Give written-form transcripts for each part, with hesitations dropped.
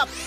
ดับ7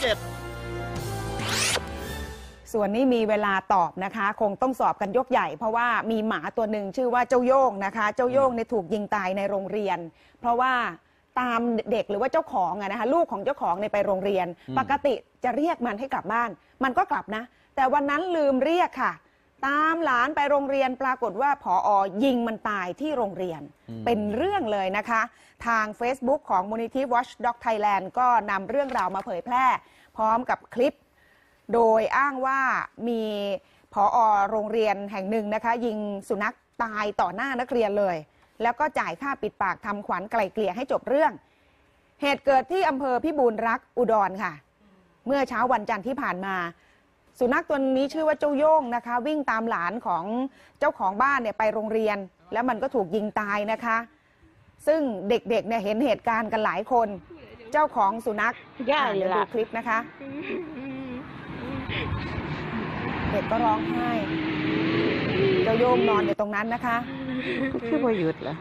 ส่วนนี้มีเวลาตอบนะคะคงต้องสอบกันยกใหญ่เพราะว่ามีหมาตัวหนึ่งชื่อว่าเจ้าโย่งนะคะเจ้าโย่งเนี่ยถูกยิงตายในโรงเรียนเพราะว่าตามเด็กหรือว่าเจ้าของนะคะลูกของเจ้าของเนี่ยไปโรงเรียนปกติจะเรียกมันให้กลับบ้านมันก็กลับนะแต่วันนั้นลืมเรียกค่ะตามหลานไปโรงเรียนปรากฏว่าผอ.ยิงมันตายที่โรงเรียนเป็นเรื่องเลยนะคะทาง Facebook ของมูลนิธิ Watchdog Thailand ก็นำเรื่องราวมาเผยแพร่พร้อมกับคลิปโดยอ้างว่ามีผอ.โรงเรียนแห่งหนึ่งนะคะยิงสุนัขตายต่อหน้านักเรียนเลยแล้วก็จ่ายค่าปิดปากทำขวัญไกล่เกลี่ยให้จบเรื่องเหตุเกิดที่อำเภอพิบูลรักษ์อุดรค่ะเมื่อเช้าวันจันทร์ที่ผ่านมาสุนัขตัวนี้ชื่อว่าเจ้าโย่งนะคะวิ่งตามหลานของเจ้าของบ้านเนี่ยไปโรงเรียนแล้วมันก็ถูกยิงตายนะคะซึ่งเด็กๆเนี่ยเห็นเหตุการณ์กันหลายคนเจ้าของสุนัขเดี๋ยวดูคลิปนะคะเด็กก็ร้องไห้เจ้าโย่งนอนอยู่ตรงนั้นนะคะคือพอหยุดเหรอ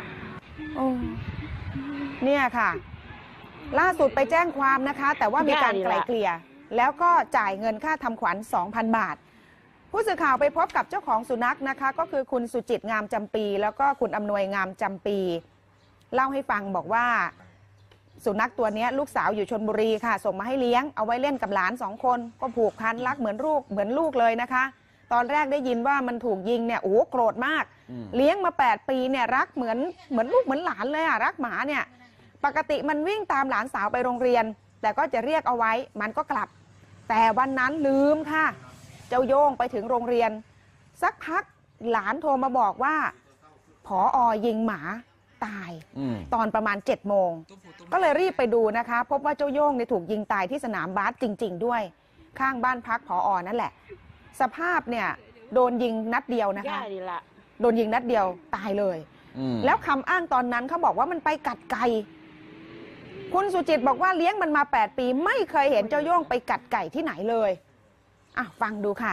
เนี่ยค่ะล่าสุดไปแจ้งความนะคะแต่ว่ามีการไกล่เกลี่ยแล้วก็จ่ายเงินค่าทำขวัญ 2,000 บาทผู้สื่อข่าวไปพบกับเจ้าของสุนัขนะคะก็คือคุณสุจิตงามจำปีแล้วก็คุณอำนวยงามจำปีเล่าให้ฟังบอกว่าสุนัขตัวนี้ลูกสาวอยู่ชลบุรีค่ะส่งมาให้เลี้ยงเอาไว้เล่นกับหลาน2 คนก็ผูกพันรักเหมือนลูกเลยนะคะตอนแรกได้ยินว่ามันถูกยิงเนี่ยโอ้โกรธมากเลี้ยงมา8 ปีเนี่ยรักเหมือนลูกเหมือนหลานเลยอ่ะรักหมาเนี่ยปกติมันวิ่งตามหลานสาวไปโรงเรียนแต่ก็จะเรียกเอาไว้มันก็กลับแต่วันนั้นลืมค่ะเจ้าโย่งไปถึงโรงเรียนสักพักหลานโทรมาบอกว่าผอ.ยิงหมาตายตอนประมาณ7 โมงก็เลยรีบไปดูนะคะพบว่าเจ้าโย่งเนี่ยถูกยิงตายที่สนามบาสจริงๆด้วยข้างบ้านพักผอ.นั่นแหละสภาพเนี่ยโดนยิงนัดเดียวนะคะโดนยิงนัดเดียวตายเลยแล้วคำอ้างตอนนั้นเขาบอกว่ามันไปกัดไก่คุณสุจิตบอกว่าเลี้ยงมันมา8 ปีไม่เคยเห็นเจ้าโย่งไปกัดไก่ที่ไหนเลยฟังดูค่ะ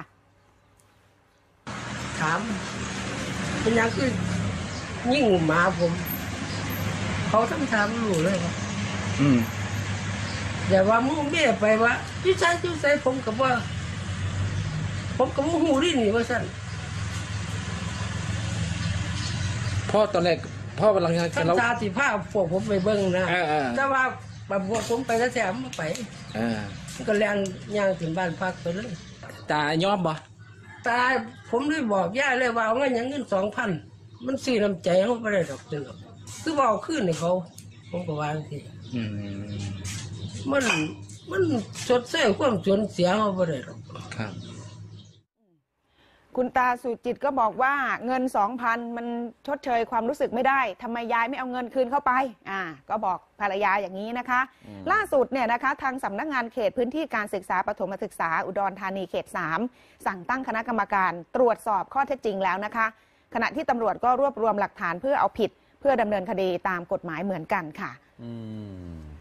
ถามเป็นยังคือยิ่งหมาผมเขาทั้งถามรู้เลยว่าแต่ว่ามุ่งเบี้ยไปว่าจุ๊ใส่ผมกับว่าหูดิ้นนี่ว่าสั้นพ่อตอนแรกพ่อกำลังจะท่านตาสีผ้าพวกผมไปเบิ้งนะแต่ว่าพวกผมไปแล้วแถมมาไปก็แรงย่างถึงบ้านพักไปเลยตายอมบ่ตาผมเลยบอกย่าเลยว่าเอาเงิน2,000มันซื้อน้ำใจเขาไม่ได้ดอกเดียวคือว่าเอาขึ้นให้เขาผมก็วางทีมันชดเชยความสูญเสียเขาไม่ได้หรอกครับคุณตาสุจิตก็บอกว่าเงิน 2,000 มันชดเชยความรู้สึกไม่ได้ทำไมยายไม่เอาเงินคืนเข้าไปก็บอกภรรยาอย่างนี้นะคะล่าสุดเนี่ยนะคะทางสำนักงานเขตพื้นที่การศึกษาประถมศึกษาอุดรธานีเขต 3สั่งตั้งคณะกรรมการตรวจสอบข้อเท็จจริงแล้วนะคะขณะที่ตำรวจก็รวบรวมหลักฐานเพื่อเอาผิดเพื่อดำเนินคดีตามกฎหมายเหมือนกันค่ะ